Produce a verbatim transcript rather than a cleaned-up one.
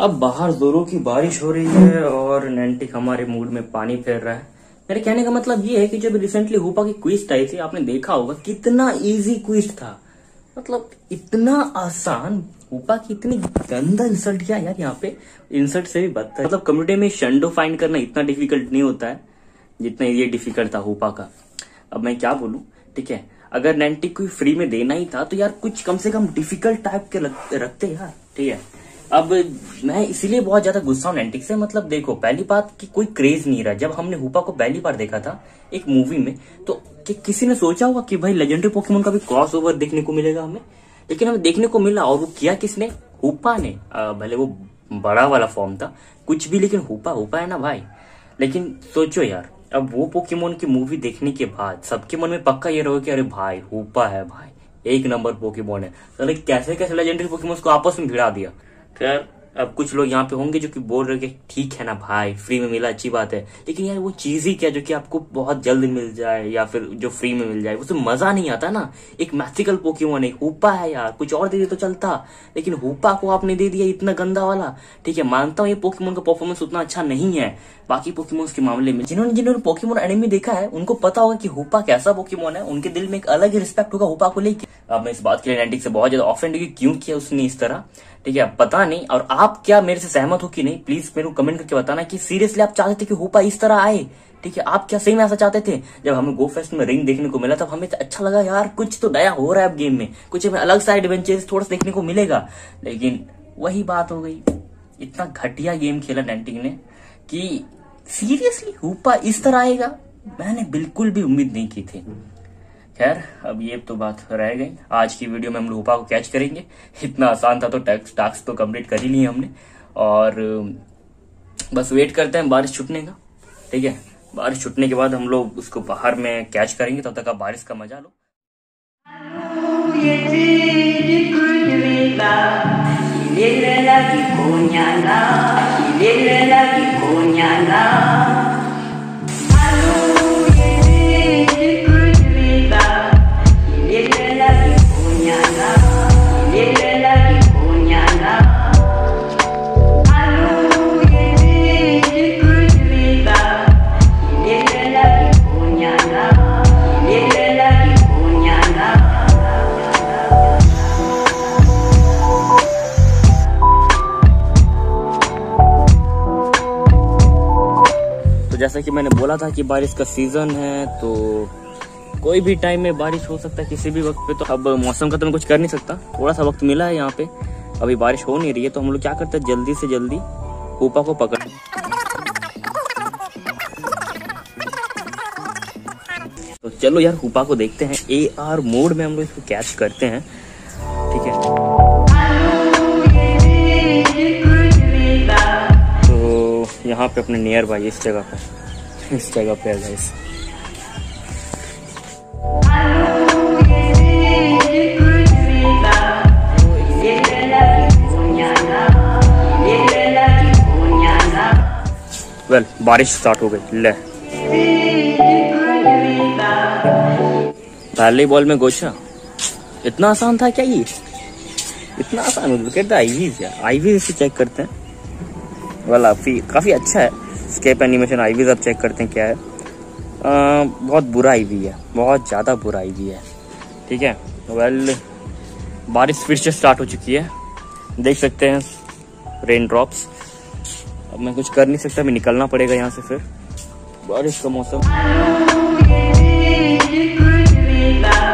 अब बाहर जोरों की बारिश हो रही है और नैन्टिक हमारे मूड में पानी फेर रहा है। मेरे कहने का मतलब ये है कि जब रिसेंटली हुपा की क्विज आई थी, आपने देखा होगा कितना इजी क्विज था, मतलब इतना आसान। हुपा की इतनी गंदा इंसल्ट किया यार, यहाँ पे इंसल्ट से भी बदतर। मतलब कम्युनिटी में शंडो फाइंड करना इतना डिफिकल्ट नहीं होता है जितना ये डिफिकल्ट था हुपा का। अब मैं क्या बोलूं, ठीक है, अगर नैन्टिक को फ्री में देना ही था तो यार कुछ कम से कम डिफिकल्ट टाइप के रखते यार, ठीक है। अब मैं इसीलिए बहुत ज्यादा गुस्सा हूं नैन्टिक से। मतलब देखो, पहली बात कि कोई क्रेज नहीं रहा। जब हमने हुपा को पहली बार देखा था एक मूवी में, तो कि किसी ने सोचा होगा कि भाई लेजेंडरी पोकेमोन का भी क्रॉस ओवर देखने को मिलेगा हमें, लेकिन हमें देखने को मिला। और वो किया किसने? हुपा ने। भले वो बड़ा वाला फॉर्म था कुछ भी, लेकिन हुपा हुपा है ना भाई। लेकिन सोचो यार, अब वो पोकेमोन की मूवी देखने के बाद सबके मन में पक्का ये रहो कि अरे भाई हुपा है भाई, एक नंबर पोकेमोन है। तो कैसे कैसे लेजेंडरी पोकेमोन को आपस में भिड़ा दिया। खैर, अब कुछ लोग यहाँ पे होंगे जो कि बोल रहे कि ठीक है ना भाई, फ्री में मिला अच्छी बात है, लेकिन यार वो चीज ही क्या जो कि आपको बहुत जल्द मिल जाए या फिर जो फ्री में मिल जाए, उससे मजा नहीं आता ना। एक मैथिकल पोकेमोन है, हुपा है यार, कुछ और दे दे तो चलता, लेकिन हुपा को आपने दे दिया इतना गंदा वाला। ठीक है, मानता हूँ ये पोकेमोन का परफॉर्मेंस उतना अच्छा नहीं है बाकी पोकेमोन के मामले में। जिन्होंने जिन्होंने पोकेमोन एनिमे देखा है उनको पता होगा कि हुपा कैसा पोकेमोन है, उनके दिल में एक अलग ही रिस्पेक्ट होगा हुपा को लेके। अब मैं इस बात के लिए नैन्टिक से बहुत ज्यादा ऑफेंड हुई, क्यों किया उसने इस तरह, ठीक है, पता नहीं। और आप क्या मेरे से सहमत हो कि नहीं, प्लीज मेरे को कमेंट करके बताना कि सीरियसली आप चाहते थे कि हुपा इस तरह आए, ठीक है, आप क्या सही में ऐसा चाहते थे? जब हमें गो फेस्ट में रिंग देखने को मिला तब हमें अच्छा लगा यार कुछ तो नया हो रहा है अब गेम में, कुछ हमें अलग सा एडवेंचर थोड़ा सा देखने को मिलेगा। लेकिन वही बात हो गई, इतना घटिया गेम खेला नैन्टिक ने कि सीरियसली हुपा इस तरह आएगा, मैंने बिल्कुल भी उम्मीद नहीं की थी। खैर, अब ये तो बात रह गई। आज की वीडियो में हम लोग हुपा को कैच करेंगे। इतना आसान था तो टैक्स टास्क तो कंप्लीट कर ही लिया हमने, और बस वेट करते हैं बारिश छूटने का, ठीक है। बारिश छूटने के बाद हम लोग उसको बाहर में कैच करेंगे, तब तक आप बारिश का मजा लो। जैसा कि मैंने बोला था कि बारिश का सीजन है, तो कोई भी टाइम में बारिश हो सकता है किसी भी वक्त पे। तो अब मौसम का तो मैं कुछ कर नहीं सकता, थोड़ा सा वक्त मिला है यहाँ पे, अभी बारिश हो नहीं रही है, तो हम लोग क्या करते हैं जल्दी से जल्दी हुपा को पकड़। तो चलो यार हुपा को देखते हैं, ए आर मोड में हम लोग इसको कैच करते हैं, ठीक है। यहाँ पे अपने नियर बाई इस जगह पे इस जगह पे है गाइस। वेल, बारिश स्टार्ट हो गई। ले, पहले बॉल में गोचा। इतना आसान था क्या ये? इतना आसान? लुक एट द आईवीज यार, आईवीज से चेक करते हैं वाला काफी अच्छा है। स्केप एनिमेशन आईवीज आप चेक करते हैं क्या है। आ, बहुत बुरा आईवी है, बहुत ज्यादा बुरा आईवी है, ठीक है। वेल, बारिश फिर से स्टार्ट हो चुकी है, देख सकते हैं रेन ड्रॉप्स। अब मैं कुछ कर नहीं सकता, मैं निकलना पड़ेगा यहाँ से। फिर बारिश का मौसम